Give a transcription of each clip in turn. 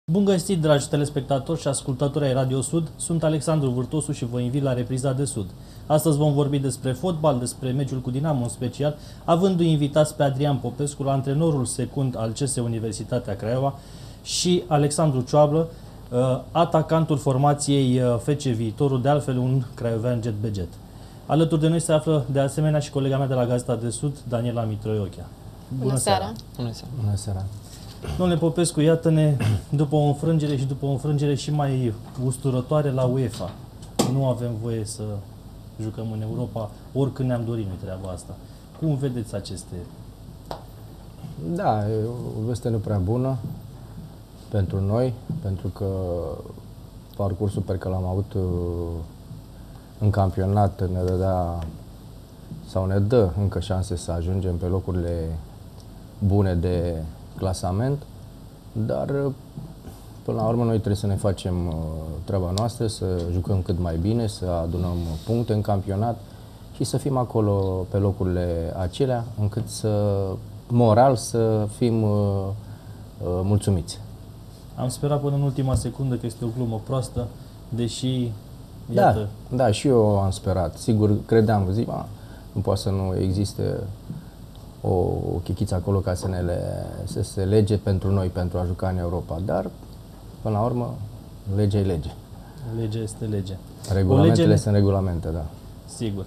Bun găsit, dragi telespectatori și ascultători ai Radio Sud, sunt Alexandru Vârtosu și vă invit la repriza de Sud. Astăzi vom vorbi despre fotbal, despre meciul cu Dinamo în special, avându-i invitați pe Adrian Popescu, antrenorul secund al CS Universitatea Craiova, și Alexandru Cioablă, atacantul formației FC Viitorul, de altfel un craiovean jet-beget. Alături de noi se află de asemenea și colega mea de la Gazeta de Sud, Daniela Mitroiochea. Bună seara! Bună seara! Bună seara! Domnule Popescu, iată-ne după o înfrângere și după o înfrângere și mai usturătoare la UEFA. Nu avem voie să jucăm în Europa, oricând ne-am dorit noi treaba asta. Cum vedeți aceste? Da, e o veste nu prea bună pentru noi, pentru că parcursul pe care l-am avut în campionat ne dădea sau ne dă încă șanse să ajungem pe locurile bune de clasament, dar până la urmă noi trebuie să ne facem treaba noastră, să jucăm cât mai bine, să adunăm puncte în campionat și să fim acolo pe locurile acelea, încât moral să fim mulțumiți. Am sperat până în ultima secundă că este o glumă proastă, deși iată... Da, și eu am sperat. Sigur, credeam, nu poate să nu existe o chichiță acolo ca să se lege pentru noi, pentru a juca în Europa. Dar, până la urmă, legea e lege. Legea este lege. Regulamentele sunt regulamente, da. Sigur.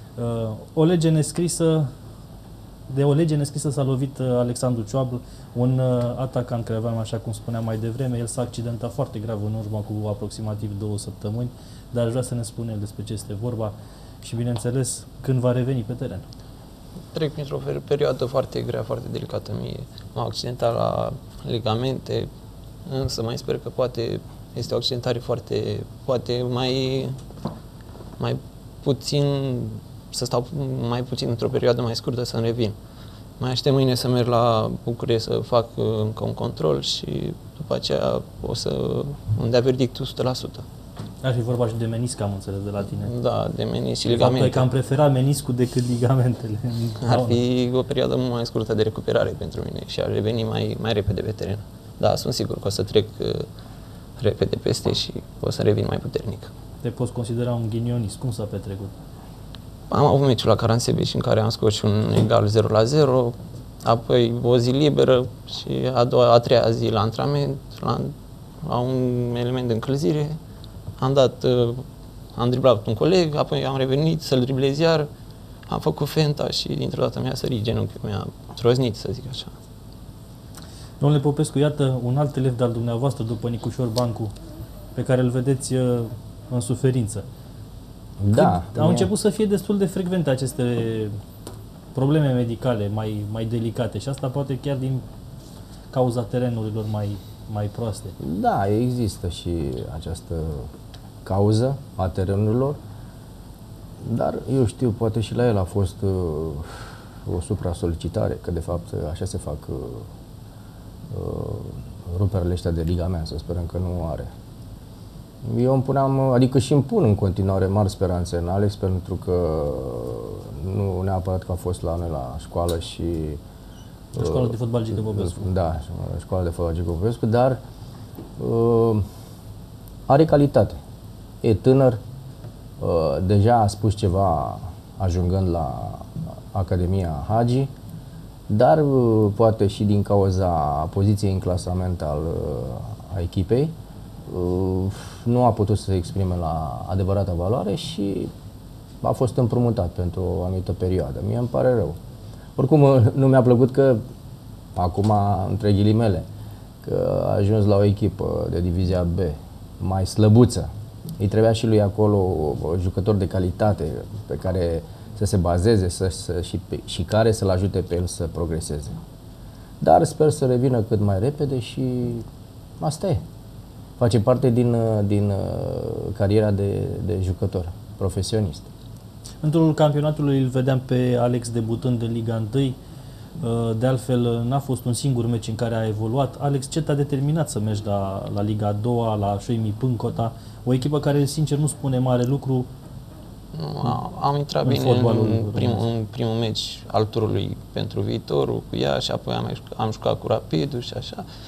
De o lege nescrisă s-a lovit Alexandru Cioablă, un atacant craiovean, așa cum spuneam mai devreme. El s-a accidentat foarte grav în urmă cu aproximativ 2 săptămâni, dar aș vrea să ne spunem despre ce este vorba și, bineînțeles, când va reveni pe teren. Trec printr-o perioadă foarte grea, foarte delicată mie. M-am accidentat la ligamente, însă mai sper că poate este o accidentare poate mai puțin, să stau mai puțin într-o perioadă mai scurtă să-mi revin. Mai aștept mâine să merg la București să fac încă un control și după aceea o să îmi dea verdictul 100%. Ar fi vorba și de menisc, am înțeles de la tine. Da, de menisc și ligamente. Că am preferat meniscul decât ligamentele. Ar fi o perioadă mult mai scurtă de recuperare pentru mine și ar reveni mai repede pe teren. Da, sunt sigur că o să trec repede peste și o să revin mai puternic. Te poți considera un ghinionist. Cum s-a petrecut? Am avut meciul la Caransebeș în care am scos și un egal 0-0, apoi o zi liberă și a treia zi la antrenament, la un element de încălzire. Am driblat un coleg, apoi am revenit să-l driblez iar, am făcut fenta și dintr-o dată mi-a sărit genunchiul, mi-a troznit, să zic așa. Domnule Popescu, iată un alt elev de-al dumneavoastră după Nicușor Bancu, pe care îl vedeți în suferință. Da. Au început să fie destul de frecvente aceste probleme medicale mai delicate și asta poate chiar din cauza terenurilor mai proaste. Da, există și această cauză a terenurilor, dar eu știu, poate și la el a fost o supra-solicitare, că de fapt așa se fac ruperele ăștia de ligament, să sperăm că nu are. Eu îmi puneam, adică și îmi pun în continuare mari speranțe în Alex, pentru că nu neapărat că a fost la noi la școală și... Școala de fotbal Gică Popescu. Da, școala de fotbal Gică Popescu, dar are calitate. E tânăr, deja a spus ceva ajungând la Academia Hagi, dar poate și din cauza poziției în clasament a echipei, nu a putut să se exprime la adevărata valoare și a fost împrumutat pentru o anumită perioadă. Mie îmi pare rău. Oricum, nu mi-a plăcut că, acum, între ghilimele, că a ajuns la o echipă de divizia B, mai slăbuță. Îi trebuia și lui acolo un jucător de calitate pe care să se bazeze și care să-l ajute pe el să progreseze. Dar sper să revină cât mai repede și asta e. Face parte din cariera de jucător profesionist. În turul campionatului îl vedeam pe Alex debutând în Liga 1. De altfel, n-a fost un singur meci în care a evoluat. Alex, ce te-a determinat să mergi la Liga 2, la Șoimi Pâncota, o echipă care, sincer, nu spune mare lucru? Am intrat bine în primul meci al turului pentru Viitorul cu ea și apoi am jucat cu Rapidul și așa.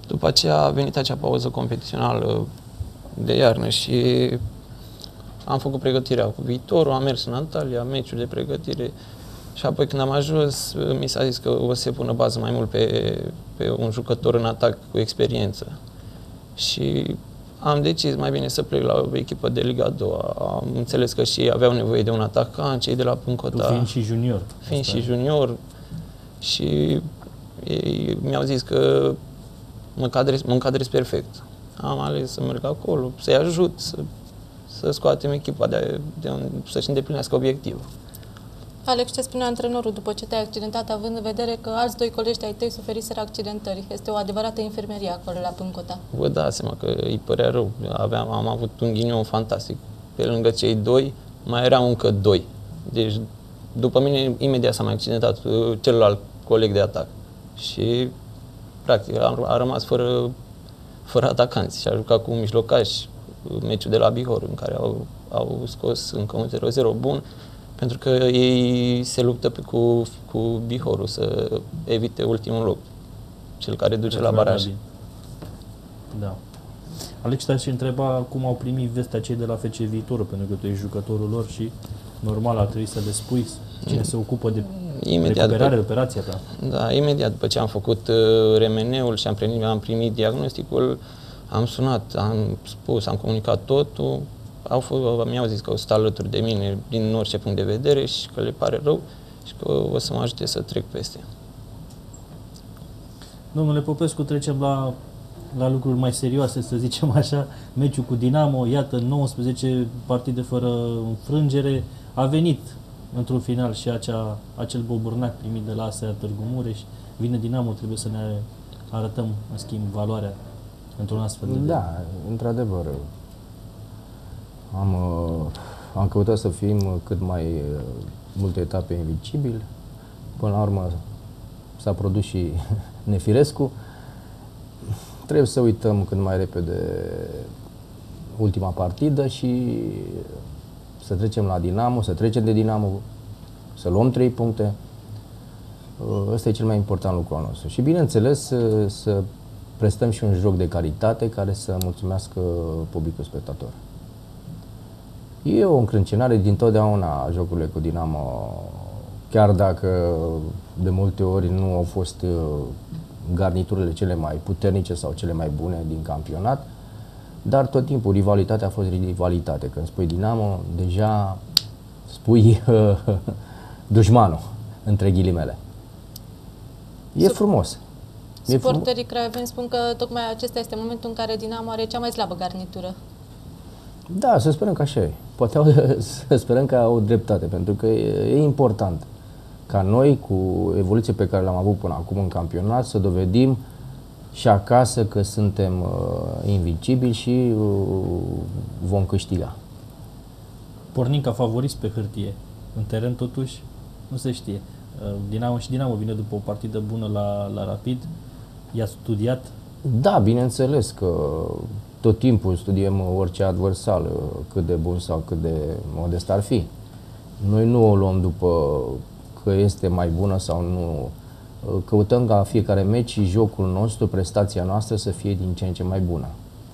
După aceea a venit acea pauză competițională de iarnă și am făcut pregătirea cu Viitorul, am mers în Antalya, meciuri de pregătire și apoi când am ajuns mi s-a zis că o să se pună bază mai mult pe un jucător în atac cu experiență. Și am decis mai bine să plec la o echipă de Liga 2. Am înțeles că și ei aveau nevoie de un atacant, cei de la Pâncota. Tu fiind și junior. Fiind și junior și ei mi-au zis că mă încadrez perfect. Am ales să merg acolo, să-i ajut, să scoatem echipa să-și îndeplinească obiectivul. Alex, ce spune antrenorul după ce te-ai accidentat, având în vedere că alți doi colegi de-ai tăi suferiseră accidentări? Este o adevărată infirmerie acolo la Pâncota. Vă dați seama că îi părea rău. Am avut un ghinion fantastic. Pe lângă cei doi, mai erau încă doi. Deci, după mine, imediat s-a mai accidentat celălalt coleg de atac. Și, practic, a rămas fără atacanți și a jucat cu mijlocași meciul de la Bihor, în care au scos încă un 0-0 bun, pentru că ei se luptă cu Bihorul să evite ultimul loc, cel care duce la baraj. Da. Alex, te-aș întreba cum au primit vestea cei de la FC Viitorul, pentru că tu ești jucătorul lor și normal ar trebui să le spui cine se ocupă de recuperarea, operația ta. Da, imediat după ce am făcut remeneul și am primit diagnosticul, am sunat, am spus, am comunicat totul, mi-au zis că o să stă alături de mine din orice punct de vedere și că le pare rău și că o să mă ajute să trec peste. Domnule Popescu, trecem la lucruri mai serioase, să zicem așa. Meciul cu Dinamo, iată, 19 partide fără înfrângere, a venit într-un final și acel boburnac primit de la ASEA Târgu Mureș. Vine Dinamo, trebuie să ne arătăm, în schimb, valoarea într-un astfel de... Da, într-adevăr. Am căutat să fim cât mai multe etape invincibili. Până la urmă s-a produs și nefirescu. Trebuie să uităm cât mai repede ultima partidă și să trecem la Dinamo, să trecem de Dinamo, să luăm 3 puncte. Ăsta e cel mai important lucru al nostru. Și bineînțeles să prestăm și un joc de calitate care să mulțumească publicul spectator. E o încrâncenare din totdeauna jocurile cu Dinamo, chiar dacă de multe ori nu au fost garniturile cele mai puternice sau cele mai bune din campionat, dar tot timpul rivalitatea a fost rivalitate. Când spui Dinamo, deja spui dușmanul, între ghilimele. E frumos. Suporterii craioveni spun că tocmai acesta este momentul în care Dinamo are cea mai slabă garnitură. Da, să sperăm că așa e. Poate să sperăm că au dreptate, pentru că e important ca noi, cu evoluția pe care l-am avut până acum în campionat, să dovedim și acasă că suntem invincibili și vom câștiga. Pornim ca favoriți pe hârtie. În teren, totuși, nu se știe. Dinamo vine după o partidă bună la Rapid. I-a studiat? Da, bineînțeles că tot timpul studiem orice adversar, cât de bun sau cât de modest ar fi. Noi nu o luăm după că este mai bună sau nu. Căutăm ca fiecare meci și jocul nostru, prestația noastră să fie din ce în ce mai bună.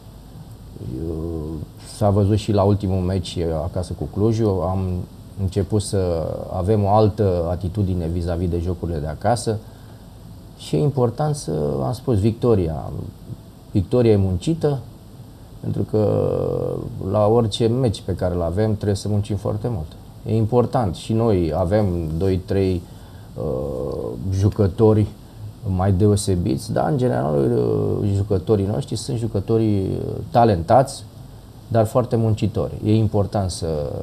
S-a văzut și la ultimul meci acasă cu Clujul, am început să avem o altă atitudine vis-a-vis de jocurile de acasă și e important să, am spus, victoria. Victoria e muncită, pentru că la orice meci pe care îl avem trebuie să muncim foarte mult. E important și noi avem 2-3 jucători mai deosebiți, dar în general jucătorii noștri sunt jucători talentați, dar foarte muncitori. E important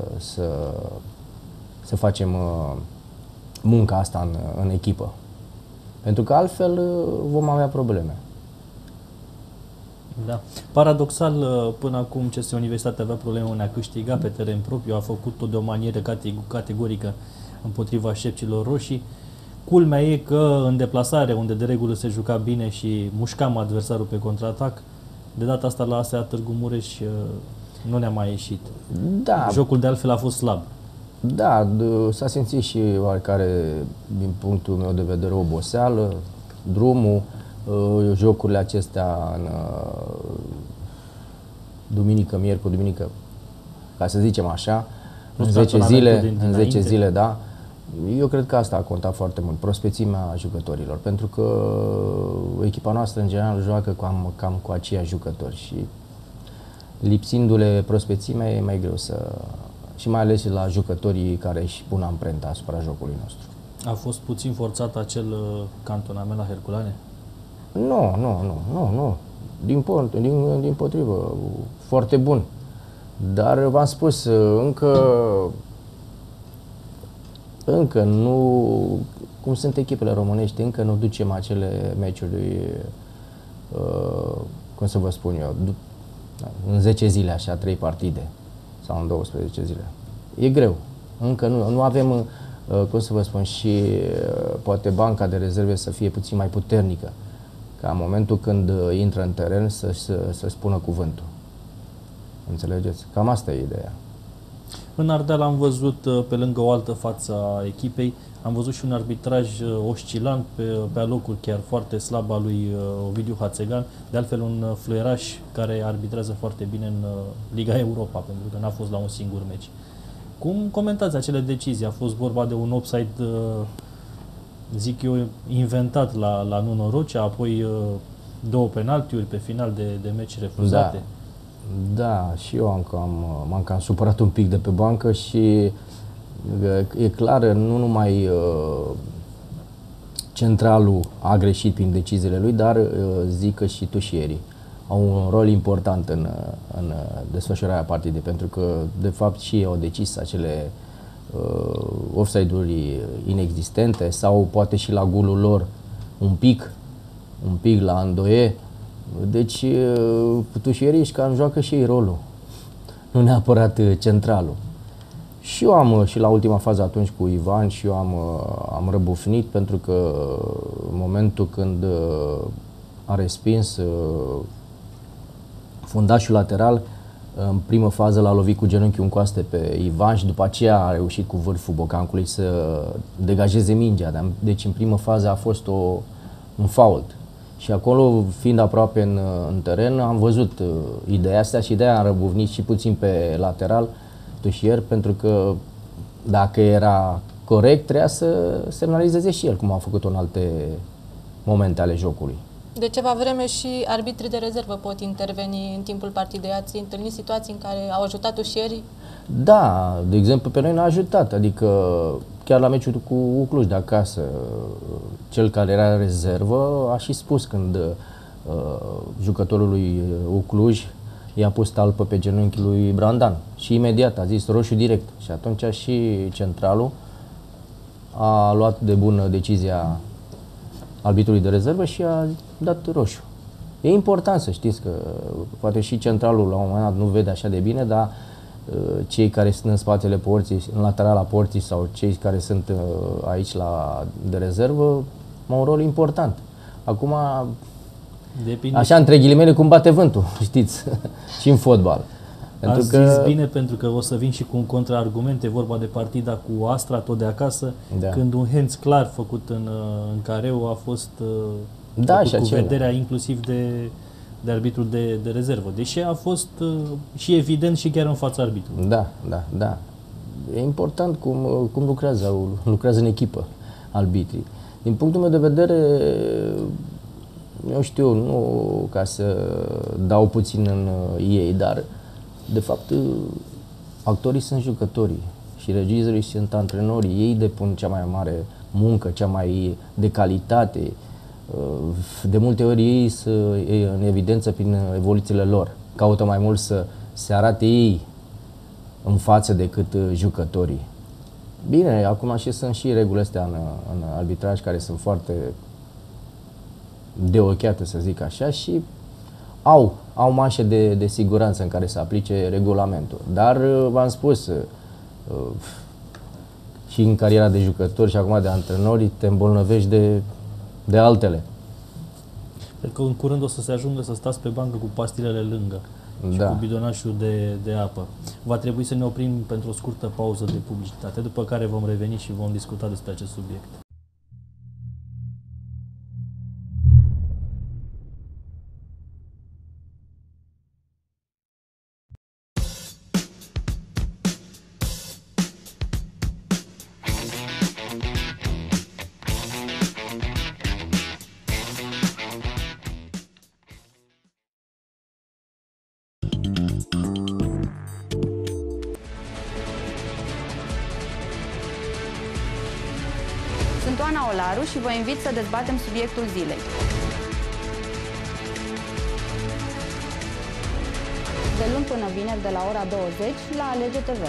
să facem munca asta în echipă, pentru că altfel vom avea probleme. Da. Paradoxal, până acum CS Universitatea avea probleme în a câștiga pe teren propriu, a făcut-o de o manieră categorică împotriva șepcilor roșii. Culmea e că în deplasare, unde de regulă se juca bine și mușcam adversarul pe contraatac, de data asta la ASEA Târgu Mureș nu ne-a mai ieșit. Da. Jocul de altfel a fost slab. Da, s-a simțit și oarecare, din punctul meu de vedere, oboseală, drumul, jocurile acestea în duminică, miercuri, duminică, ca să zicem așa, în 10 zile, da. Eu cred că asta a contat foarte mult, prospețimea jucătorilor, pentru că echipa noastră în general joacă cam cu aceiași jucători și lipsindu-le prospețimea e mai greu să... și mai ales la jucătorii care își pun amprenta asupra jocului nostru. A fost puțin forțat acel cantonament la Herculane? Nu. Din potrivă, foarte bun. Dar v-am spus, încă nu, cum sunt echipele românești, încă nu ducem acele meciuri, cum să vă spun eu, în 10 zile, așa, 3 partide sau în 12 zile. E greu. Încă nu avem, cum să vă spun, și poate banca de rezerve să fie puțin mai puternică, ca în momentul când intră în teren să spună cuvântul. Înțelegeți? Cam asta e ideea. În Ardeal am văzut, pe lângă o altă față a echipei, am văzut și un arbitraj oscilant pe alocuri chiar foarte slab al lui Ovidiu Hațegan, de altfel un fluieraș care arbitrează foarte bine în Liga Europa, pentru că n-a fost la un singur meci. Cum comentați acele decizii? A fost vorba de un offside, zic eu, inventat la Nuno Rocea, apoi 2 penaltiuri pe final de meci refuzate. Da, și eu m-am cam supărat un pic de pe bancă și e clar, nu numai centralul a greșit prin deciziile lui, dar zic că și tușierii au un rol important în desfășurarea partidei, pentru că de fapt și ei au decis acele offside-uri inexistente sau poate și la golul lor un pic la Îndoie. Deci tușierii își cam joacă și ei rolul, nu neapărat centralul. Și eu am, și la ultima fază atunci cu Ivan, și eu am răbufnit, pentru că în momentul când a respins fundașul lateral, în primă fază l-a lovit cu genunchiul în coaste pe Ivan și după aceea a reușit cu vârful bocancului să degajeze mingea. Deci în primă fază a fost un fault. Și acolo, fiind aproape în teren, am văzut ideea asta și de-aia am răbufnit și puțin pe lateral tușier, pentru că dacă era corect, trebuia să semnalizeze și el, cum a făcut-o în alte momente ale jocului. De ceva vreme și arbitrii de rezervă pot interveni în timpul partidei. Ați întâlnit situații în care au ajutat tușierii? Da, de exemplu, pe noi ne-a ajutat, adică chiar la meciul cu Cluj de acasă, cel care era în rezervă a și spus când jucătorul lui Cluj i-a pus talpă pe genunchiul lui Brandan și imediat a zis roșu direct și atunci și centralul a luat de bună decizia arbitrului de rezervă și a dat roșu. E important să știți că poate și centralul la un moment dat nu vede așa de bine, dar cei care sunt în spatele porții, în laterala porții sau cei care sunt aici de rezervă au un rol important. Acum, depinde, așa între ghilimele, cum bate vântul, știți, și în fotbal. Ați zis bine, pentru că o să vin și cu un contraargument, e vorba de partida cu Astra, tot de acasă, da, când un hands clar făcut în careu a fost cu vederea inclusiv de arbitrul de rezervă, deși a fost și evident și chiar în fața arbitrului. Da. E important cum lucrează în echipă arbitrii. Din punctul meu de vedere, eu știu, nu ca să dau puțin în ei, dar de fapt actorii sunt jucătorii și regizorii sunt antrenorii. Ei depun cea mai mare muncă, cea mai de calitate. De multe ori ei sunt în evidență prin evoluțiile lor. Caută mai mult să se arate ei în față decât jucătorii. Bine, acum și sunt și regulile astea în arbitraj care sunt foarte deocheate, să zic așa, și au manșe de siguranță în care să aplice regulamentul. Dar v-am spus, și în cariera de jucători și acum de antrenori te îmbolnăvești de altele. Cred că în curând o să se ajungă să stați pe bancă cu pastilele lângă și cu bidonașul de apă. Va trebui să ne oprim pentru o scurtă pauză de publicitate, după care vom reveni și vom discuta despre acest subiect. Valaru și vă invit să dezbatem subiectul zilei. De luni până vineri de la ora 20 la Alege TV.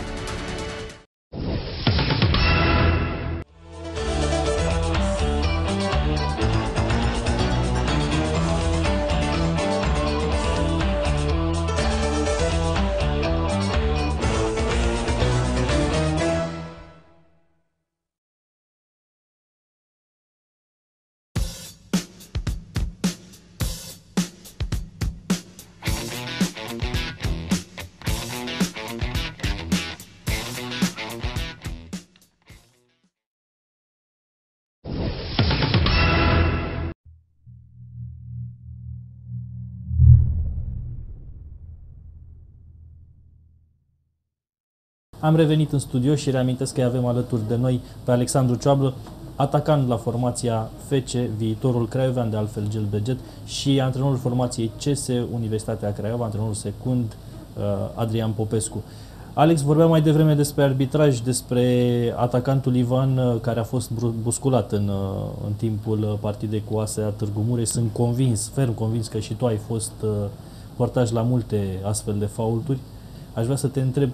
Am revenit în studio și reamintesc că avem alături de noi pe Alexandru Cioablă, atacant la formația FC, viitorul craiovean de altfel Gelbeget, și antrenorul formației CS Universitatea Craiova, antrenorul secund Adrian Popescu. Alex, vorbeam mai devreme despre arbitraj, despre atacantul Ivan care a fost busculat în timpul partidei cu ASEA Târgu Mureș. Sunt convins, ferm convins că și tu ai fost părtaș la multe astfel de faulturi. Aș vrea să te întreb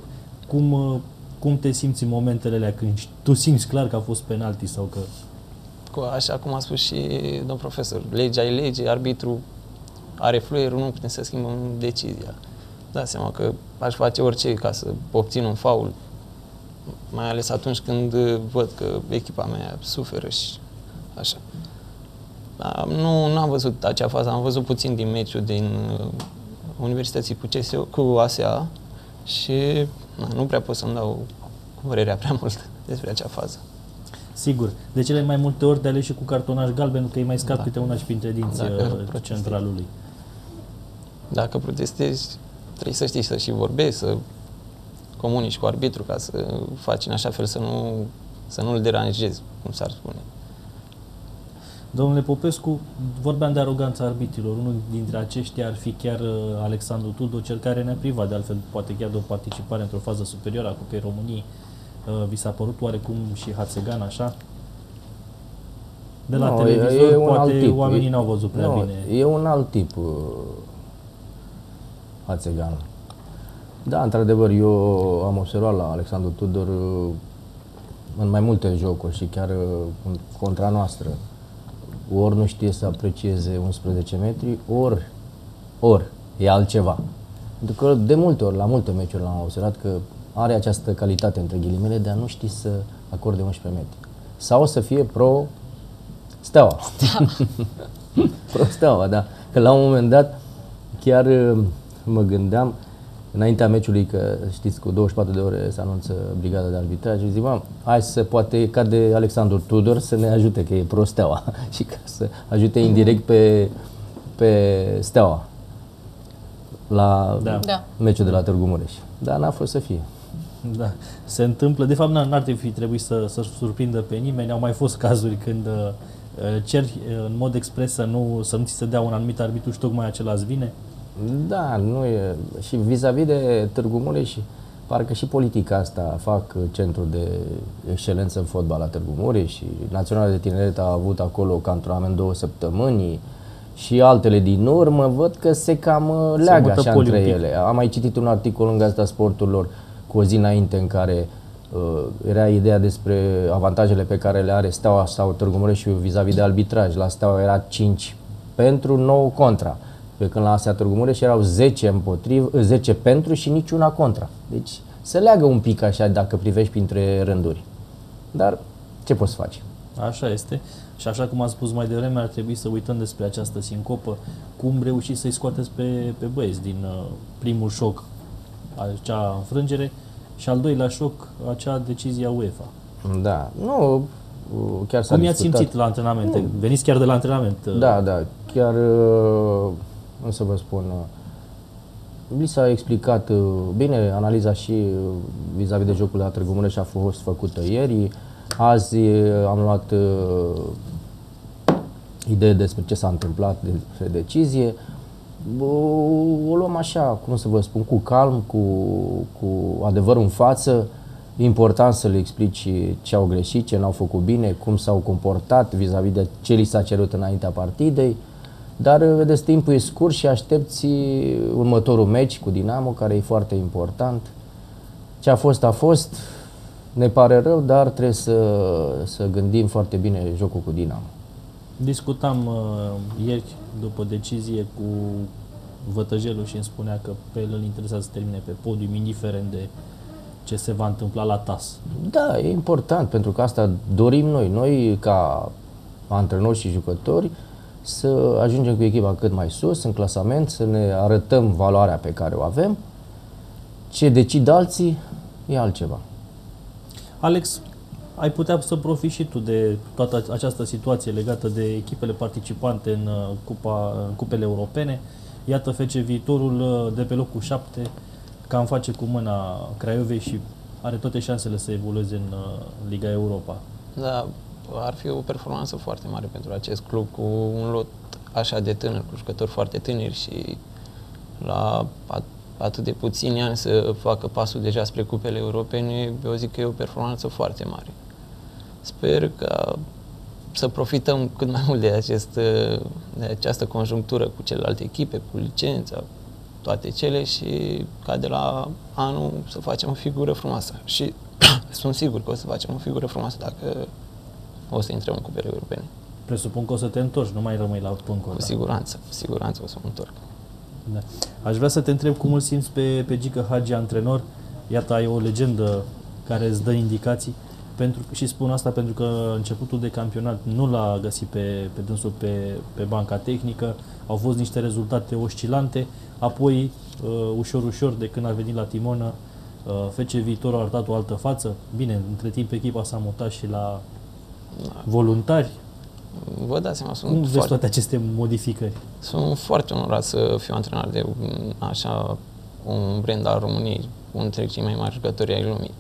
cum te simți în momentele alea când tu simți clar că a fost penalti sau că... Așa cum a spus și domn profesor, legea e lege, arbitru are fluierul, nu putem să schimbăm decizia. Dați seama că aș face orice ca să obțin un faul, mai ales atunci când văd că echipa mea suferă și așa. Dar nu am văzut acea fază, am văzut puțin din meciul din Universității cu ASEA și nu prea pot să-mi dau părerea prea mult despre acea fază. Sigur. De cele mai multe ori te alegi și cu cartonaș galben, că îi mai scap câte una și printre dinți centralului. Dacă protestezi, trebuie să știi să și vorbești, să comunici cu arbitru ca să faci în așa fel să nu-l deranjezi, cum s-ar spune. Domnule Popescu, vorbeam de aroganța arbitrilor. Unul dintre aceștia ar fi chiar Alexandru Tudor, cel care ne-a privat, de altfel, poate chiar de o participare într-o fază superioară a Cupei României. Vi s-a părut oarecum și Hațegan așa? De la televizor, poate oamenii n-au văzut prea bine. E un alt tip, Hațegan. Da, într-adevăr, eu am observat la Alexandru Tudor în mai multe jocuri și chiar contra noastră. Ori nu știe să aprecieze 11 metri, ori e altceva. Pentru că de multe ori, la multe meciuri l-am observat că are această calitate, între ghilimele, de a nu ști să acorde 11 metri. Sau să fie pro-Steaua. Pro Steaua, da. Că la un moment dat chiar mă gândeam, înaintea meciului, că știți, cu 24 de ore se anunță brigada de arbitraj, și zic, hai să poate cade Alexandru Tudor să ne ajute, că e pro Steaua și ca să ajute indirect pe Steaua la meciul de la Târgu Mureș. Dar n-a fost să fie. Da, se întâmplă. De fapt, n-ar fi trebuit să surprindă pe nimeni. Au mai fost cazuri când ceri în mod expres să nu ți se dea un anumit arbitru și tocmai acela îți vine. Da, nu e. Și vis-a-vis de Târgu Mureș, parcă și politica asta fac centru de excelență în fotbal la Târgu Mureș și Naționala de Tineret a avut acolo cantonament 2 săptămâni și altele din urmă, văd că se cam leagă așa între ele. Am mai citit un articol în Gazeta Sporturilor cu o zi înainte în care era ideea despre avantajele pe care le are Steaua sau Târgu Mureș vis-a-vis de arbitraj. La Steaua era 5 pentru, 9 contra. Pe când la ASEA Târgu Mureș erau 10 pentru și niciuna contra. Deci se leagă un pic așa dacă privești printre rânduri. Dar ce poți face? Așa este. Și așa cum am spus mai devreme, ar trebui să uităm despre această sincopă. Cum reușiți să-i scoateți pe băieți din primul șoc, acea înfrângere, și al doilea șoc, acea decizie a UEFA. Da, nu, chiar s-a discutat. Cum i-ați simțit la antrenamente? Veniți chiar de la antrenament? Da, chiar, cum să vă spun, li s-a explicat bine, analiza și vis-a-vis de jocul de la Târgu Mureș a fost făcută ieri. Azi am luat idei despre ce s-a întâmplat, despre decizie. O luăm așa, cum să vă spun, cu calm, cu adevărul în față important să le explici ce au greșit, ce n-au făcut bine, cum s-au comportat vis-a-vis de ce li s-a cerut înaintea partidei. Dar, vedeți, timpul e scurt și aștepți următorul meci cu Dinamo, care e foarte important. Ce a fost, a fost. Ne pare rău, dar trebuie să gândim foarte bine jocul cu Dinamo. Discutam ieri, după decizie, cu Vătăjelul și îmi spunea că pe el îl interesează să termine pe podium, indiferent de ce se va întâmpla la TAS. Da, e important, pentru că asta dorim noi. Noi, ca antrenori și jucători, să ajungem cu echipa cât mai sus în clasament, să ne arătăm valoarea pe care o avem. Ce decid alții e altceva. Alex, ai putea să profiți și tu de toată această situație legată de echipele participante în cupele europene. Iată, FC Viitorul de pe locul 7, cam face cu mâna Craiovei și are toate șansele să evolueze în Liga Europa. Da, ar fi o performanță foarte mare pentru acest club cu un lot așa de tânăr, cu jucători foarte tineri și la atât de puțini ani să facă pasul deja spre cupele europene, eu zic că e o performanță foarte mare. Sper că să profităm cât mai mult de această conjunctură cu celelalte echipe, cu licența, toate cele, și ca de la anul să facem o figură frumoasă. Și sunt sigur că o să facem o figură frumoasă dacă o să intrăm în cupele europene. Presupun că o să te întorci, nu mai rămâi la pâncul. Cu siguranță, cu siguranță o să mă întorc. Da. Aș vrea să te întreb cum îl simți pe Gică Hagi, antrenor. Iată, ai o legendă care îți dă indicații. Și spun asta pentru că începutul de campionat nu l-a găsit pe dânsul pe banca tehnică. Au fost niște rezultate oscilante. Apoi, ușor, de când a venit la Timonă, FC Viitorul a arătat o altă față. Bine, între timp echipa s-a mutat și la voluntari. Vă dați seama, cum vezi toate aceste modificări? Sunt foarte onorat să fiu antrenor de așa un brand al României, unul dintre cei mai mari jucători ai lumii.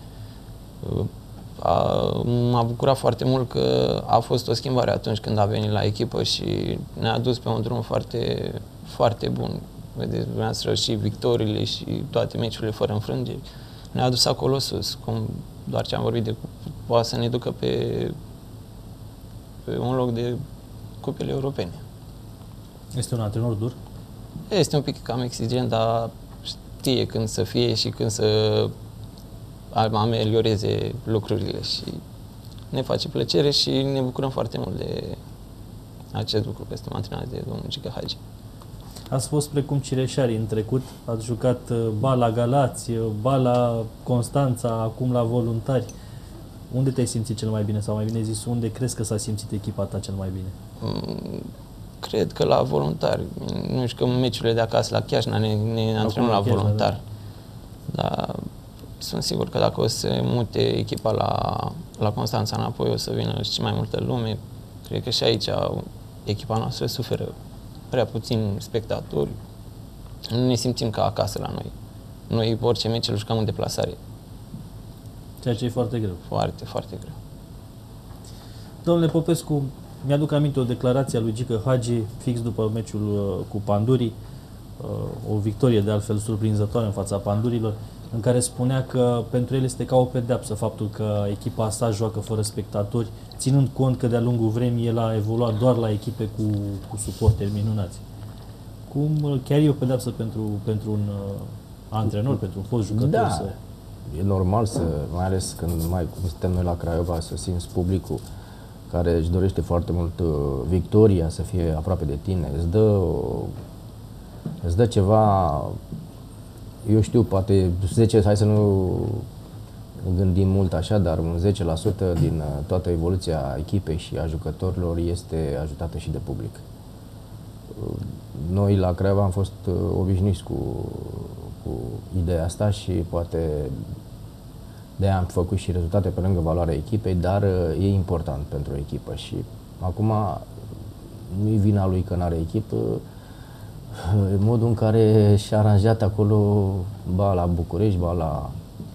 M-a bucurat foarte mult că a fost o schimbare atunci când a venit la echipă și ne-a dus pe un drum foarte, foarte bun. Vedeți, dumneavoastră, și victoriile și toate meciurile fără înfrângeri ne-a dus acolo sus, cum doar ce am vorbit de poate să ne ducă pe un loc de cupele europene. Este un antrenor dur? Este un pic cam exigent, dar știe când să fie și când să amelioreze lucrurile și ne face plăcere și ne bucurăm foarte mult de acest lucru, că suntem antrenați de domnul Gică Hagi. Ați fost precum Cireșari în trecut, ați jucat ba la Galați, ba la Constanța, acum la Voluntari. Unde te-ai simțit cel mai bine? Sau mai bine zis, unde crezi că s-a simțit echipa ta cel mai bine? Cred că la Voluntari. Nu știu, că în meciurile de acasă la Chiajna ne antrenăm la Voluntari. Da. Dar sunt sigur că dacă o să se mute echipa la Constanța înapoi, o să vină și mai multă lume. Cred că și aici echipa noastră suferă prea puțin spectatori. Nu ne simțim ca acasă la noi. Noi orice meci îl jucăm în deplasare. Ceea ce e foarte greu. Foarte, foarte greu. Domnule Popescu, mi-aduc aminte o declarație a lui Gică Hagi fix după meciul cu Pandurii, o victorie de altfel surprinzătoare în fața Pandurilor, în care spunea că pentru el este ca o pedeapsă faptul că echipa sa joacă fără spectatori, ținând cont că de-a lungul vremii el a evoluat doar la echipe cu suporteri minunați. Cum chiar e o pedeapsă pentru un antrenor, pentru un fost jucător? Da, e normal mai ales când cum suntem noi la Craiova, să simți publicul care își dorește foarte mult victoria, să fie aproape de tine, îți dă ceva, eu știu, poate 10, hai să nu gândim mult așa, dar un 10% din toată evoluția echipei și a jucătorilor este ajutată și de public. Noi la Craiova am fost obișnuiți cu ideea asta și poate de-aia am făcut și rezultate pe lângă valoarea echipei, dar e important pentru echipă și acum nu-i vina lui că n-are echipă, modul în care și-a aranjat acolo, ba la București, ba la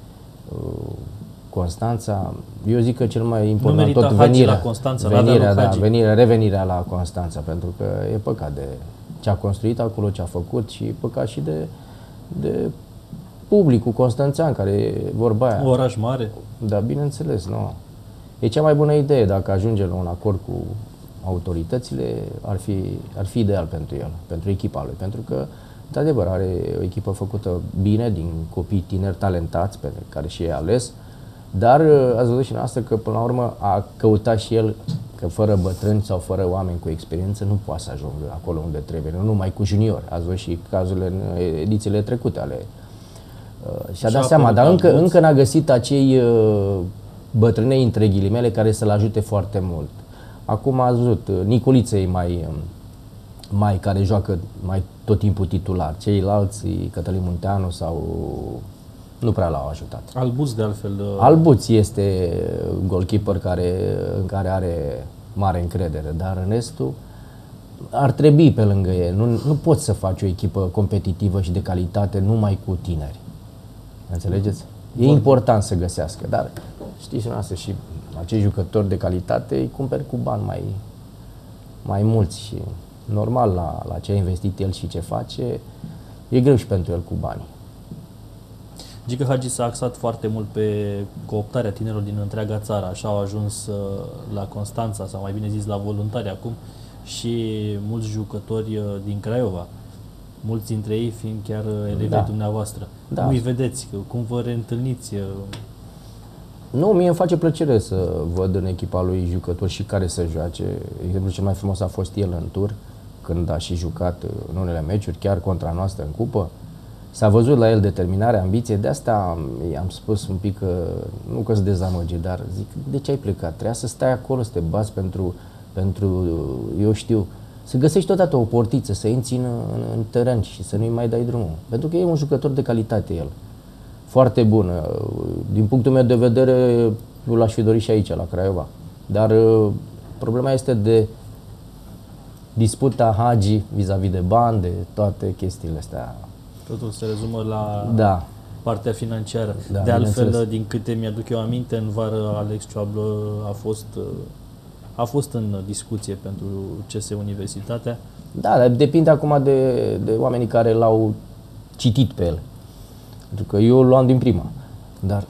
Constanța. Eu zic că cel mai important tot revenirea la Constanța, pentru că e păcat de ce a construit acolo, ce a făcut și păcat și de publicul constanțean, care e vorba aia. Oraș mare. Da, bineînțeles, nu. E cea mai bună idee. Dacă ajunge la un acord cu autoritățile, ar fi ideal pentru el, pentru echipa lui. Pentru că, într-adevăr, are o echipă făcută bine, din copii tineri talentați, pe care și ei ales, dar ați văzut și noastră că, până la urmă, a căutat și el că fără bătrâni sau fără oameni cu experiență nu poate să ajungă acolo unde trebuie, nu numai cu juniori. Ați văzut și cazurile în edițiile trecute ale... și-a dat seama, dar încă n-a găsit acei bătrânei, între ghilimele, care să-l ajute foarte mult. Acum ați văzut, Nicoliță e mai care joacă mai tot timpul titular. Ceilalți, Cătălin Munteanu sau... nu prea l-au ajutat. Albuț, de altfel... Albuț este goalkeeper în care are mare încredere, dar în restul ar trebui pe lângă ei. Nu poți să faci o echipă competitivă și de calitate numai cu tineri. Înțelegeți? E important să găsească, dar știți dumneavoastră, și acei jucători de calitate îi cumperi cu bani mai mulți și normal la ce a investit el și ce face, e greu și pentru el cu banii. Gică Hagi s-a axat foarte mult pe cooptarea tinerilor din întreaga țară, așa au ajuns la Constanța, sau mai bine zis la Voluntari acum, și mulți jucători din Craiova, mulți dintre ei fiind chiar elevii dumneavoastră. Da. Cum îi vedeți? Cum vă reîntâlniți? Nu, mie îmi face plăcere să văd în echipa lui jucători și care să joace. Exemplul cel mai frumos a fost el în tur, când a și jucat în unele meciuri, chiar contra noastră în cupă. S-a văzut la el determinare, ambiție, de asta i-am spus un pic că, nu că-s dezamăgit, dar zic, de ce ai plecat? Trebuia să stai acolo, să te bați pentru, eu știu, să găsești totodată o portiță, să intri în teren și să nu-i mai dai drumul. Pentru că e un jucător de calitate el, foarte bun. Din punctul meu de vedere, eu l-aș fi dorit și aici, la Craiova. Dar problema este de disputa Hagi vis-a-vis de bani, de toate chestiile astea. Totul se rezumă la partea financiară. Da, de altfel, din câte mi-aduc eu aminte, în vară Alex Cioablă a fost în discuție pentru CS Universitatea. Da, dar depinde acum de oamenii care l-au citit pe el. Pentru că eu îl luam din prima. Dar...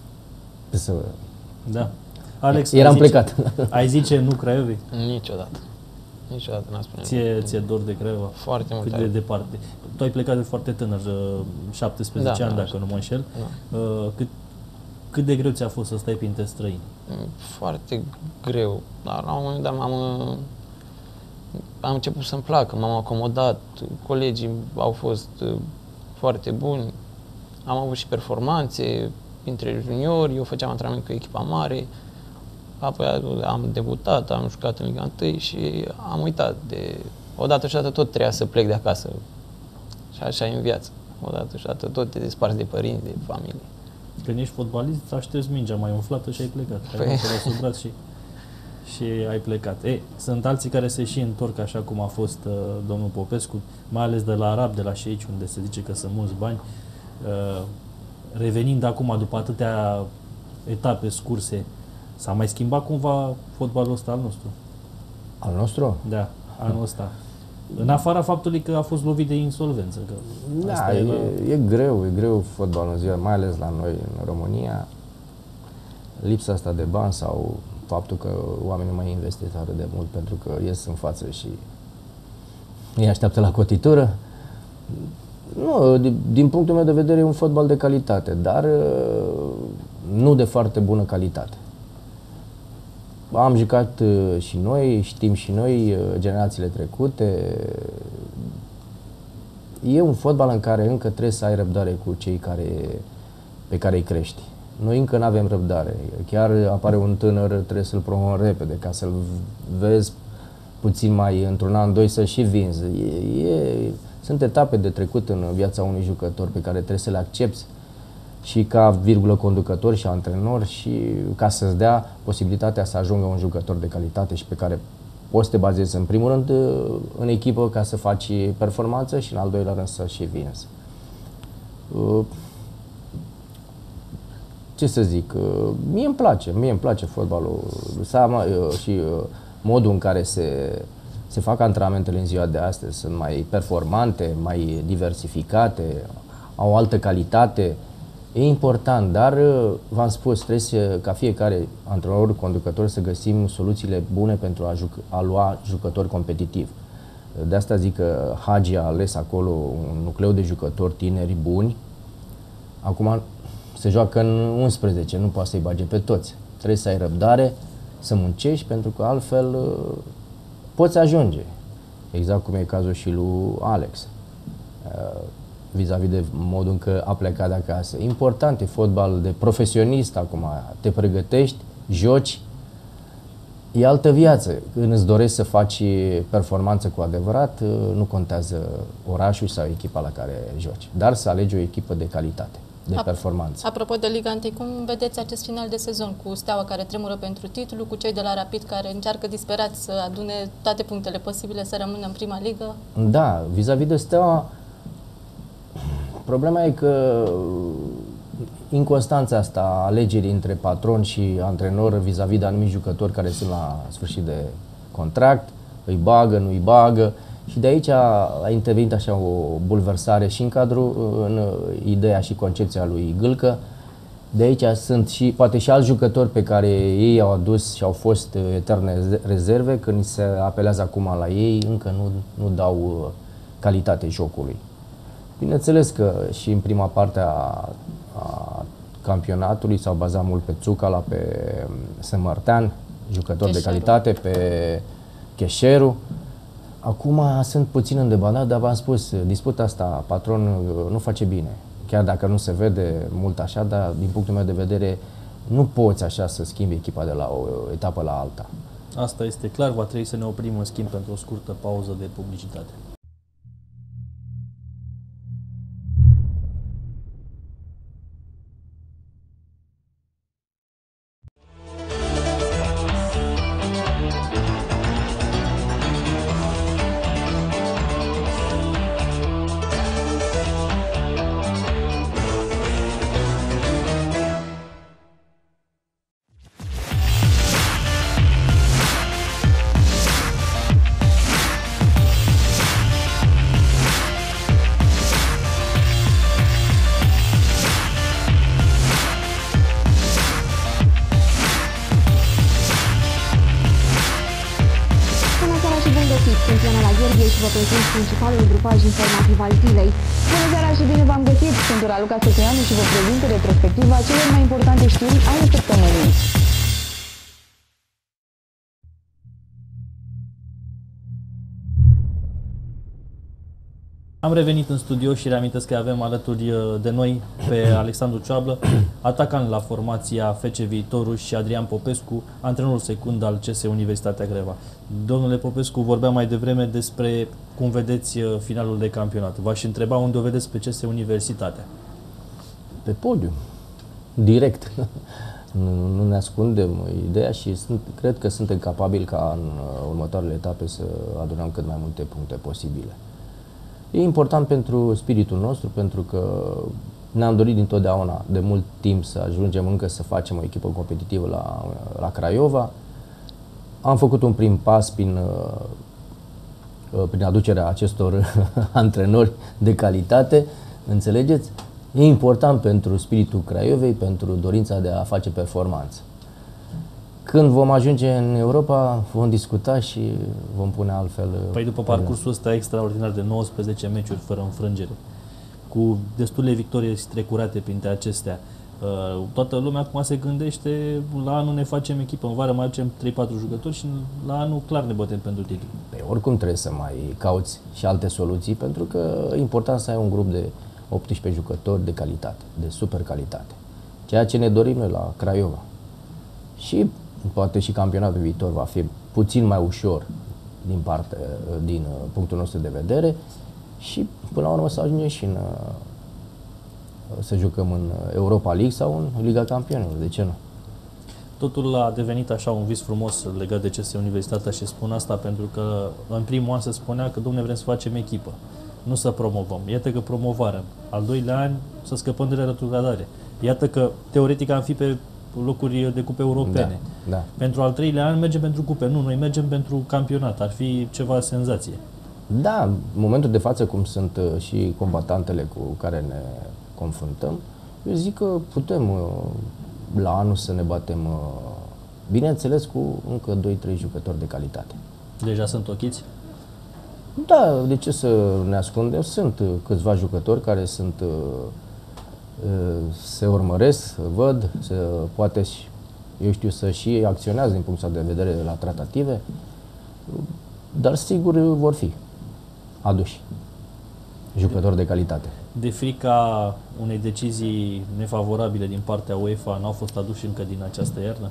Da. Alex, eram plecat. Ai zice nu Craiovei? Niciodată. Niciodată n-a spune. Ție dor de Craiova? Foarte mult. Cât de departe? Tu ai plecat de foarte tânăr, 17 ani, dacă nu mă înșel. Da. Cât de greu ți-a fost să stai printre străini? Foarte greu. Dar la un moment dat am început să-mi placă, m-am acomodat, colegii au fost foarte buni, am avut și performanțe între juniori, eu făceam antrenament cu echipa mare, apoi am debutat, am jucat în Liga 1 și am uitat de... Odată și odată tot trebuia să plec de acasă. Și așa e în viață. Odată și odată tot te desparți de părinți, de familie. Când ești fotbalist, ți-a șters mingea mai umflată și ai plecat. Ai luat sub braț și ai plecat. Sunt alții care se și întorc, așa cum a fost domnul Popescu, mai ales de la Arab, de la Șeici, unde se zice că sunt mulți bani. Revenind acum, după atâtea etape scurse, s-a mai schimbat cumva fotbalul ăsta al nostru? Al nostru? Da, anul ăsta. În afara faptului că a fost lovit de insolvență. Că da, e greu fotbalul în ziua, mai ales la noi în România. Lipsa asta de bani sau faptul că oamenii nu mai investesc atât de mult pentru că ies în față și îi așteaptă la cotitură. Nu, din punctul meu de vedere e un fotbal de calitate, dar nu de foarte bună calitate. Am jucat și noi, știm și noi, generațiile trecute. E un fotbal în care încă trebuie să ai răbdare cu cei pe care îi crești. Noi încă nu avem răbdare. Chiar apare un tânăr, trebuie să-l promovăm repede, ca să-l vezi puțin mai într-un an, doi, să și vinzi. Sunt etape de trecut în viața unui jucător pe care trebuie să le accepti și ca virgulă conducător și antrenor și ca să-ți dea posibilitatea să ajungă un jucător de calitate și pe care poți să te bazezi în primul rând în echipă ca să faci performanță și în al doilea rând să și vinzi. Ce să zic, mie îmi place fotbalul și modul în care se fac antrenamentele în ziua de astăzi sunt mai performante, mai diversificate, au o altă calitate. E important, dar v-am spus, trebuie ca fiecare antrenor, conducător să găsim soluțiile bune pentru a lua jucători competitivi. De asta zic că Hagi a ales acolo un nucleu de jucători tineri buni. Acum se joacă în 11, nu poate să-i bage pe toți. Trebuie să ai răbdare, să muncești, pentru că altfel poți ajunge. Exact cum e cazul și lui Alex, vis-a-vis de modul în că a plecat de acasă. Important, e fotbal de profesionist acum, te pregătești, joci, e altă viață. Când îți dorești să faci performanță cu adevărat, nu contează orașul sau echipa la care joci, dar să alegi o echipă de calitate, de performanță. Apropo de Liga 1, cum vedeți acest final de sezon cu Steaua care tremură pentru titlu, cu cei de la Rapid care încearcă disperat să adune toate punctele posibile să rămână în prima ligă? Da, vis-a-vis de Steaua, problema e că inconstanța asta a alegerii între patron și antrenor vis-a-vis de anumiți jucători care sunt la sfârșit de contract, îi bagă, nu îi bagă, și de aici a intervenit așa o bulversare și în ideea și concepția lui Gâlcă. De aici sunt și poate și alți jucători pe care ei au adus și au fost eterne rezerve, când se apelează acum la ei, încă nu dau calitate jocului. Bineînțeles că și în prima parte a campionatului s-au bazat mult pe Țucala, pe Sămărtean, jucători de calitate, pe Cheșeru. Acum sunt puțin îndebanat, dar v-am spus, disputa asta, patron nu face bine. Chiar dacă nu se vede mult așa, dar din punctul meu de vedere nu poți așa să schimbi echipa de la o etapă la alta. Asta este clar, va trebui să ne oprim în schimb pentru o scurtă pauză de publicitate. Sunt Ioana Gheorghe și vă prezint principalul grupaj informativ al zilei. Bună seara și bine v-am găsit! Sunt Raluca Săcăianu și vă prezint retrospectiva celor mai importante știri ale săptămânii. Am revenit în studio și reamintesc că avem alături de noi pe Alexandru Cioablă, atacant la formația FC Viitorul, și Adrian Popescu, antrenorul secund al CS Universitatea Craiova. Domnule Popescu, vorbeam mai devreme despre cum vedeți finalul de campionat. V-aș întreba unde o vedeți pe CS Universitatea. Pe podium, direct. Nu ne ascundem ideea și cred că suntem capabili ca în următoarele etape să adunăm cât mai multe puncte posibile. E important pentru spiritul nostru, pentru că ne-am dorit dintotdeauna, de mult timp, să ajungem încă să facem o echipă competitivă la Craiova. Am făcut un prim pas prin aducerea acestor antrenori de calitate, înțelegeți? E important pentru spiritul Craiovei, pentru dorința de a face performanță. Când vom ajunge în Europa, vom discuta și vom pune altfel... Păi după parcursul ăsta extraordinar de 19 meciuri fără înfrângere, cu destule victorii strecurate printre acestea, toată lumea acum se gândește, la anul ne facem echipă, în vară mai aducem 3-4 jucători și la anul clar ne bătem pentru titlu. Păi oricum trebuie să mai cauți și alte soluții, pentru că e important să ai un grup de 18 jucători de calitate, de super calitate. Ceea ce ne dorim noi la Craiova. Și poate și campionatul viitor va fi puțin mai ușor din punctul nostru de vedere și până la urmă să ajungem și să jucăm în Europa League sau în Liga Campionilor, de ce nu? Totul a devenit așa un vis frumos legat de CS Universitatea și spun asta pentru că în primul an se spunea că, dom'le, vrem să facem echipă, nu să promovăm. Iată că promovăm. Al doilea an să scăpăm de retrogradare. Iată că teoretic am fi pe locuri de cupe europene. Da. Pentru al treilea an mergem pentru cupe. Nu, noi mergem pentru campionat. Ar fi ceva senzație. Da, în momentul de față, cum sunt și combatantele cu care ne confruntăm, eu zic că putem la anul să ne batem, bineînțeles, cu încă 2-3 jucători de calitate. Deja sunt ochiți? Da, de ce să ne ascundem? Sunt câțiva jucători care sunt, se urmăresc, văd, poate și, eu știu, să și acționează din punctul de vedere la tratative, dar sigur vor fi aduși jucători de calitate. De frica unei decizii nefavorabile din partea UEFA n-au fost aduși încă din această iarnă?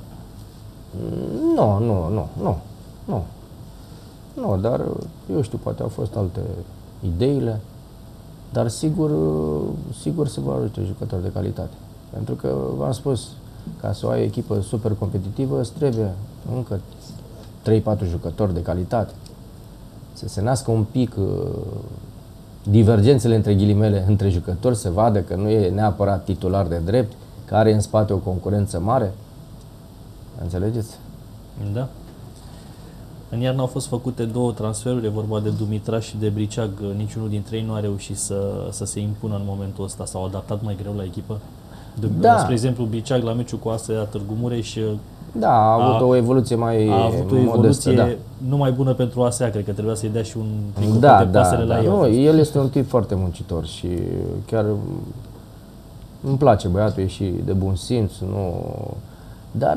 Nu, dar eu știu, poate au fost alte ideile, dar sigur se vor aduce jucători de calitate. Pentru că, v-am spus, ca să o ai echipă super competitivă, îți trebuie încă 3-4 jucători de calitate. Să se nască un pic divergențele între ghilimele între jucători, să vadă că nu e neapărat titular de drept, că are în spate o concurență mare. Înțelegeți? Da. În iarnă au fost făcute 2 transferuri, e vorba de Dumitraș și de Briceag. Niciunul dintre ei nu a reușit să se impună în momentul ăsta, s-au adaptat mai greu la echipă. Da. Spre exemplu, Briceag la meciul cu ASEA Târgu Mureș da, a avut o evoluție mai modestă. A avut o evoluție nu mai bună pentru ASEA, cred că trebuia să-i dea și un tricou de pasăre la el. Nu, el este un tip foarte muncitor și chiar îmi place băiatul, e și de bun simț, nu... Dar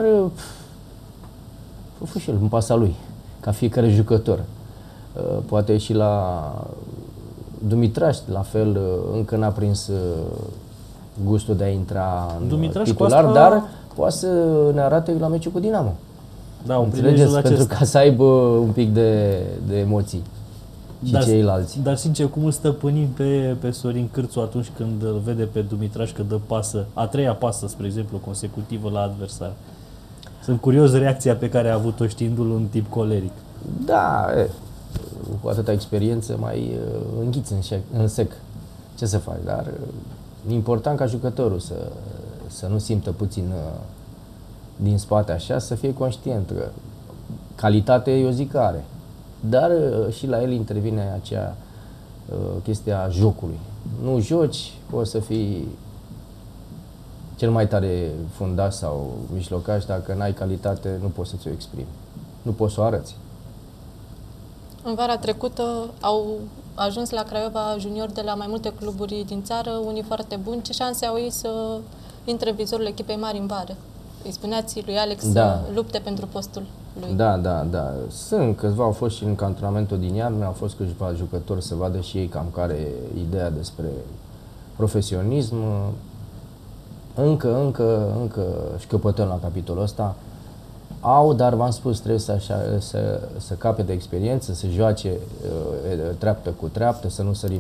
a fost și el în pasa lui, ca fiecare jucător. Poate și la Dumitraș, la fel, încă n-a prins gustul de a intra în Dumitraș titular, dar poate să ne arate la meciul cu Dinamo. Da, înțelegeți? Pentru ca să aibă un pic de emoții și ceilalți. Dar sincer, cum îl stăpânim pe Sorin Cârțu atunci când îl vede pe Dumitraș că dă pasă, a 3-a pasă, spre exemplu, consecutivă la adversar? Sunt curios reacția pe care a avut-o știindu-l un tip coleric. Da, cu atâta experiență mai înghiți în sec. Ce să faci? Dar e important ca jucătorul să nu simtă puțin din spate așa, să fie conștient că calitate eu zic că are. Dar și la el intervine acea chestia jocului. Nu joci, poți să fii cel mai tare fundaș sau mijlocaș, dacă n-ai calitate nu poți să ți-o exprimi. Nu poți să o arăți. În vara trecută au ajuns la Craiova juniori de la mai multe cluburi din țară, unii foarte buni. Ce șanse au ei să intre în vizorul echipei mari în vară? Îi spuneați lui Alex să lupte pentru postul lui. Da. Sunt câțiva, au fost și în antrenamentul din iarnă, au fost câțiva jucători să vadă și ei cam care e ideea despre profesionism. Încă șchiopătăm la capitolul ăsta. Dar v-am spus, trebuie să capete experiență, să joace treaptă cu treaptă, să nu sărim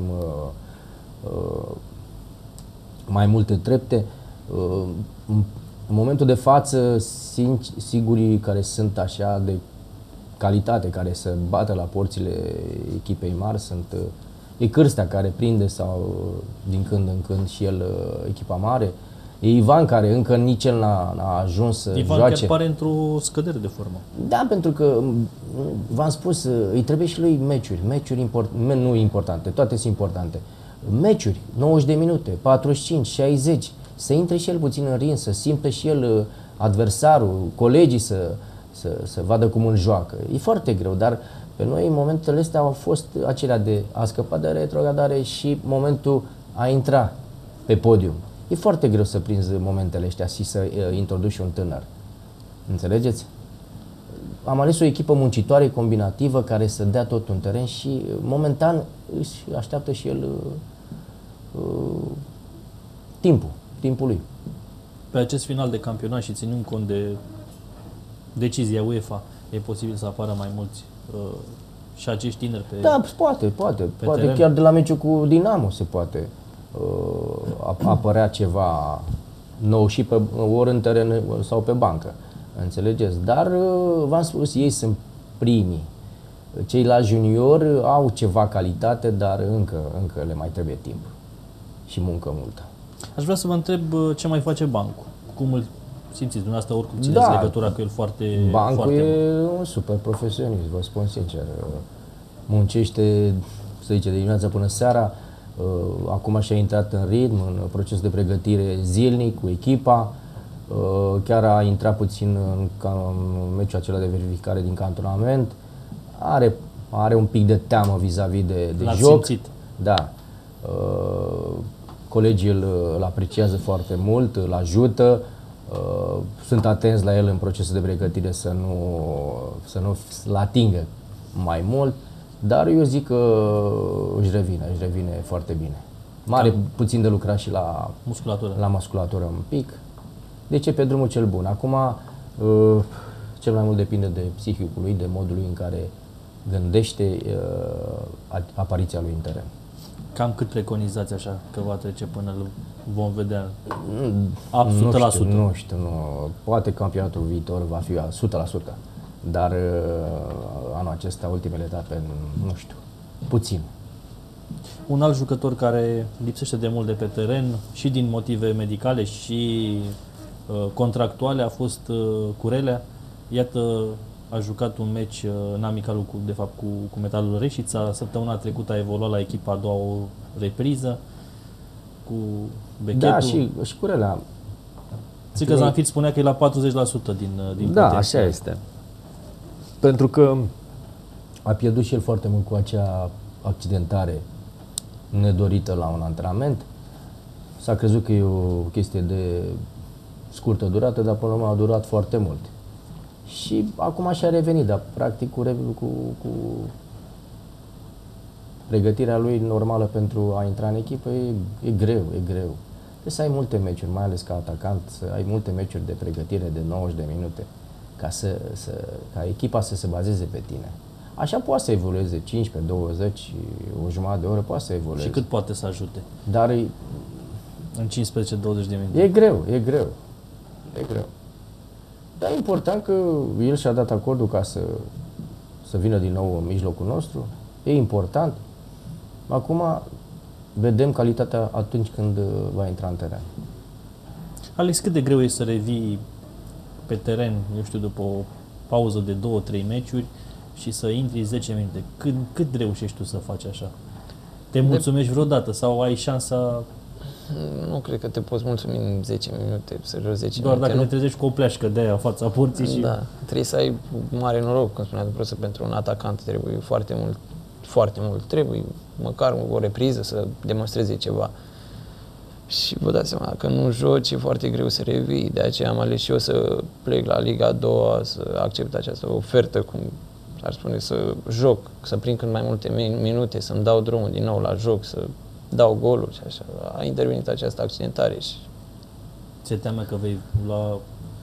mai multe trepte. În momentul de față, sigurii care sunt așa de calitate, care se bată la porțile echipei mari, sunt e Cârstea care prinde sau din când în când și el echipa mare. E Ivan care încă nici el n-a ajuns să Ivan joace. chiar pare într-o scădere de formă. Da, pentru că v-am spus, îi trebuie și lui meciuri nu importante, toate sunt importante. Meciuri, 90 de minute, 45, 60, să intre și el puțin în ring, să simtă și el adversarul, colegii să vadă cum îl joacă. E foarte greu, dar pe noi momentele astea au fost acelea de a scăpa de retrogradare și momentul a intra pe podium. E foarte greu să prinzi momentele astea și să introduci un tânăr. Înțelegeți? Am ales o echipă muncitoare, combinativă, care să dea tot un teren și momentan își așteaptă și el timpul lui. Pe acest final de campionat și ținând cont de decizia UEFA, e posibil să apară mai mulți și acești tineri pe Da, poate teren. Chiar de la meciul cu Dinamo se poate apărea ceva nou și ori în teren sau pe bancă. Înțelegeți? Dar v-am spus, ei sunt primii. Ceilalți juniori au ceva calitate, dar încă le mai trebuie timp și muncă multă. Aș vrea să vă întreb ce mai face bancul. Cum îl simțiți dumneavoastră, oricum țineți legătura cu el foarte Bancul foarte e mult. un super profesionist, vă spun sincer. muncește, să zice, de dimineața până seara, acum și-a intrat în ritm, în proces de pregătire zilnic cu echipa, chiar a intrat puțin în meciul acela de verificare din cantonament, are un pic de teamă vis-a-vis de joc. Simțit. Da. Colegii îl apreciază foarte mult, îl ajută, sunt atenți la el în procesul de pregătire să nu-l atingă mai mult, dar eu zic că își revine foarte bine. Puțin de lucrat și la musculatură un pic. Deci e pe drumul cel bun. Acum, cel mai mult depinde de psihicul lui, de modul lui în care gândește apariția lui în teren. Cam cât preconizați așa că va trece până vom vedea? 100%? Nu știu. Poate campionatul viitor va fi 100%, dar anul acesta, ultimele etape, nu știu, puțin. Un alt jucător care lipsește de mult de pe teren și din motive medicale și contractuale a fost Curelea. Iată, a jucat un meci în amicalul cu Metalul Reșița. Săptămâna trecută a evoluat la echipa a doua o repriză cu Bechetul. Da, și Curelea. Țică Zanfir spunea că e la 40% din Da, potențial. așa este. Pentru că a pierdut și el foarte mult cu acea accidentare nedorită la un antrenament. S-a crezut că e o chestie de scurtă durată, dar până la urmă a durat foarte mult. Și acum și-a revenit, dar practic cu pregătirea lui normală pentru a intra în echipă e greu. Trebuie să ai multe meciuri, mai ales ca atacant, să ai multe meciuri de pregătire de 90 de minute ca echipa să se bazeze pe tine. Așa poate să evolueze 15, 20, o jumătate de oră, poate să evolueze. Și cât poate să ajute? Dar în 15-20 de minute. E greu. Dar e important că el și-a dat acordul ca să vină din nou în mijlocul nostru. E important. Acum vedem calitatea atunci când va intra în teren. Alex, cât de greu e să revii pe teren, eu știu, după o pauză de 2-3 meciuri și să intri 10 minute? Cât reușești tu să faci așa? Te mulțumești vreodată sau ai șansa? Nu cred că te poți mulțumi în 10 minute, serios 10 doar minute. Dacă te trezești cu o pleașcă de aia în fața porții și... Da, trebuie să ai mare noroc, cum spuneam, pentru un atacant trebuie foarte mult. Trebuie măcar o repriză să demonstreze ceva. Și vă dați seama, dacă nu joci, e foarte greu să revii. De aceea am ales și eu să plec la Liga a doua, să accept această ofertă, cum ar spune, să joc, să prind cât mai multe minute, să-mi dau drumul din nou la joc, să dau goluri și așa. A intervenit această accidentare și... Ți-e teamă că vei lua,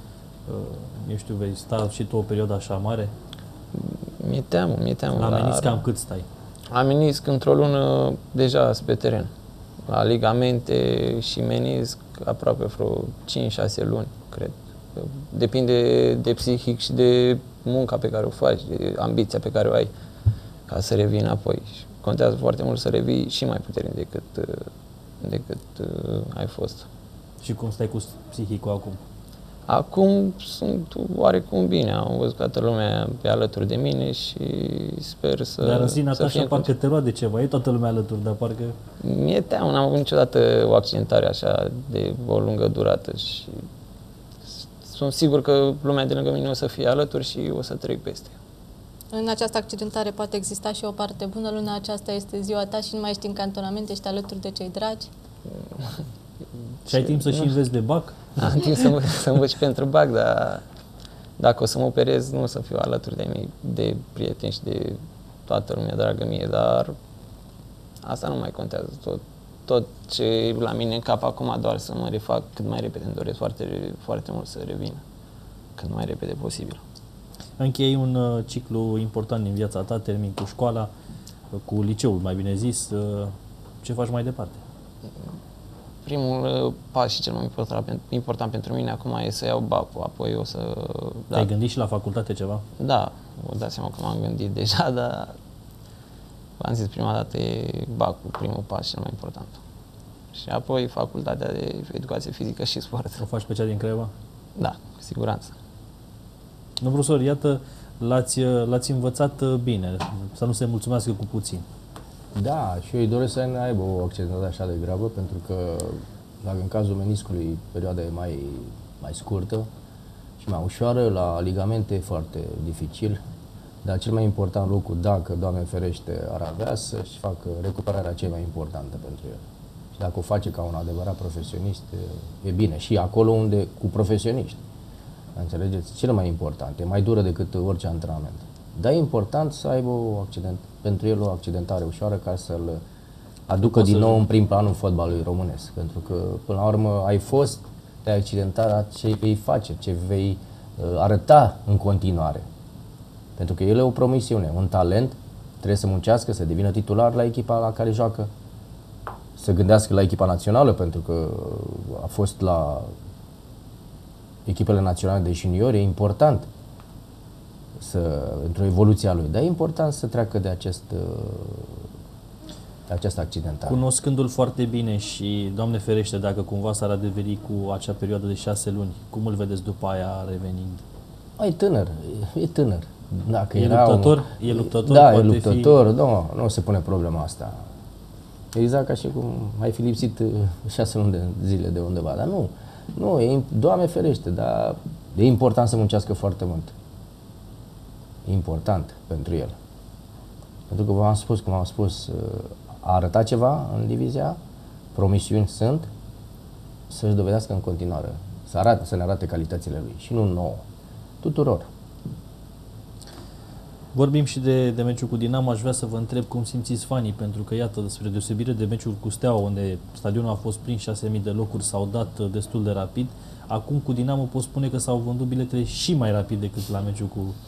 eu știu, vei sta și tu o perioadă așa mare? Mi-e teamă. La menisc cam cât stai? La menisc într-o lună deja sunt pe teren. La ligamente și menisc aproape vreo 5-6 luni, cred. Depinde de psihic și de munca pe care o faci, de ambiția pe care o ai ca să revii înapoi. Contează foarte mult să revii și mai puternic decât ai fost. Și cum stai cu psihicul acum? Acum sunt oarecum bine, am văzut toată lumea pe alături de mine și sper să... Dar în sine așa parcă te roade ceva, e toată lumea alături, dar parcă... Mi-e teamă, n-am avut niciodată o accidentare așa de o lungă durată și sunt sigur că lumea de lângă mine o să fie alături și o să trec peste. În această accidentare poate exista și o parte bună. Luna aceasta este ziua ta și nu mai ești în cantonament, ești alături de cei dragi. Și ai timp să și înveți de BAC? Am timp să învăț și pentru BAC, dar dacă o să mă operez, nu o să fiu alături de prieteni și de toată lumea dragă mie, dar asta nu mai contează. Tot ce e la mine în cap acum, doar să mă refac cât mai repede. Îmi doresc foarte, foarte mult să revin cât mai repede posibil. Închei un ciclu important din viața ta, termin cu școala, cu liceul, mai bine zis. Ce faci mai departe? Primul pas și cel mai important pentru mine acum e să iau BAC-ul, apoi o să... Ai gândit și la facultate ceva? Da, vă dați seama că m-am gândit deja, dar v-am zis prima dată e BAC-ul, primul pas cel mai important. Și apoi facultatea de educație fizică și sport. O faci pe cea din Craiova? Da, cu siguranță. Domnul profesor, iată, l-ați învățat bine, să nu se mulțumească cu puțin. Da, și eu îi doresc să nu aibă o accidentare așa de gravă, pentru că dacă în cazul meniscului perioada e mai scurtă și mai ușoară, la ligamente e foarte dificil. Dar cel mai important lucru, dacă, Doamne ferește, ar avea, să-și facă recuperarea cea mai importantă pentru el. Și dacă o face ca un adevărat profesionist, e bine. Și acolo unde, cu profesioniști. Înțelegeți? Cel mai important. E mai dură decât orice antrenament. Dar e important să aibă pentru el o accidentare ușoară ca să-l aducă din nou în prim planul fotbalului românesc. Pentru că, până la urmă, ai fost, te-ai accidentat, ce vei face, ce vei arăta în continuare. Pentru că el e o promisiune, un talent, trebuie să muncească, să devină titular la echipa la care joacă, să gândească la echipa națională, pentru că a fost la echipele naționale de juniori, e important într-o evoluție a lui, dar e important să treacă de această accidentare. Cunoscându-l foarte bine și, Doamne ferește, dacă cumva s-ar adeveri cu acea perioadă de 6 luni, cum îl vedeți după aia revenind? E tânăr. Dacă e luptător? Da, e luptător, nu se pune problema asta. Exact ca și cum ai fi lipsit 6 luni de zile de undeva, dar nu, Doamne ferește, dar e important să muncească foarte mult. E important pentru el. Pentru că cum am spus, a arătat ceva în divizia, promisiuni sunt, să-și dovedească în continuare, să ne arate calitățile lui și nu nouă, tuturor. Vorbim și de meciul cu Dinamo, aș vrea să vă întreb cum simțiți fanii, pentru că, iată, spre deosebire de meciul cu Steaua, unde stadionul a fost prins 6.000 de locuri, s-au dat destul de rapid, acum cu Dinamo pot spune că s-au vândut biletele și mai rapid decât la meciul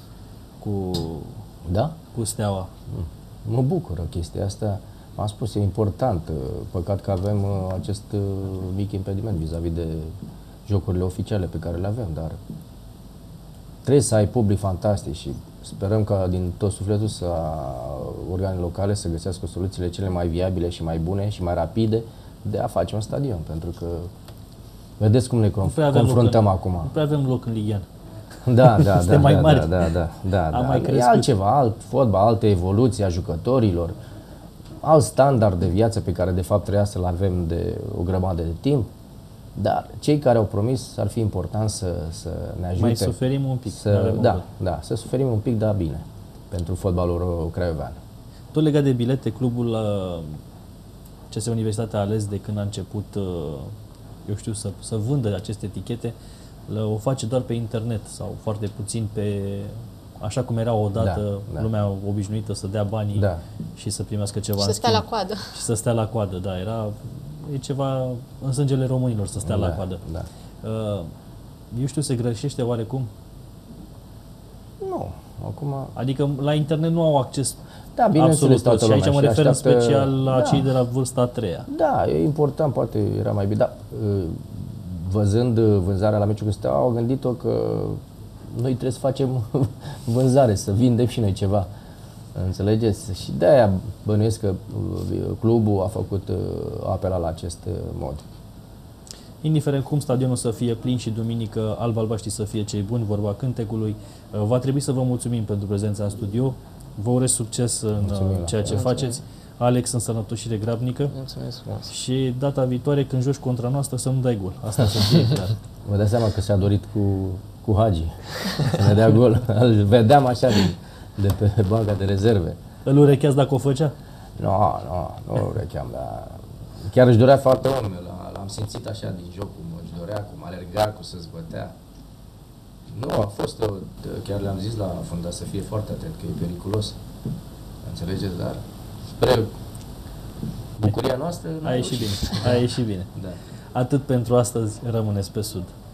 cu Steaua. Mă bucură chestia asta. Am spus, e important. Păcat că avem acest mic impediment vis-a-vis de jocurile oficiale pe care le avem, dar trebuie să ai public fantastic și sperăm ca din tot sufletul organele locale să găsească soluțiile cele mai viabile și mai bune și mai rapide de a face un stadion, pentru că vedeți cum ne confruntăm acum. Nu prea avem loc în Ligue 1. Da. Mai e altceva, alt fotbal, altă evoluție a jucătorilor, alt standard de viață pe care de fapt trebuia să-l avem de o grămadă de timp. Dar cei care au promis ar fi important să ne ajute. Mai suferim un pic. Să suferim un pic, dar bine, pentru fotbalul craiovean. Tot legat de bilete, clubul CS Universitatea a ales de când a început, să vândă aceste etichete, o face doar pe internet sau foarte puțin așa cum era odată lumea obișnuită să dea banii și să primească ceva. Și să stea la coadă. Și să stea la coadă, e ceva în sângele românilor să stea la coadă. Se greșește oarecum? Nu, acum... Adică la internet nu au acces absolut toți. Și aici mă refer în special la cei de la vârsta a treia. Da, e important, poate era mai bine, dar văzând vânzarea la meciul cu Steaua, au gândit-o că noi trebuie să facem vânzare, să vindem și noi ceva. Înțelegeți? Și de-aia bănuiesc că clubul a făcut apel la acest mod. Indiferent cum stadionul să fie plin și duminică alb-albaștri să fie cei buni, vorba cântecului, va trebui să vă mulțumim pentru prezența în studio. Vă urez succes în ceea ce faceți. Alex, în sănătoșire grabnică. Mulțumesc frumos. Și data viitoare, când joci contra noastră, să nu dai gol. Asta să fie clar. Vă dați seama că s-a dorit cu Hagi să ne dea gol. Îl vedeam așa de pe banca de rezerve. Îl urecheați dacă o făcea? Nu îl urecheam, dar chiar își dorea foarte mult. L-am simțit așa din joc, cum își dorea, cum alerga, cum se zbătea. Nu, a fost, chiar le-am zis la fundat să fie foarte atent, că e periculos. Înțelegeți, dar spre bucuria noastră a ieșit bine. Da. Atât pentru astăzi, rămâneți pe Sud.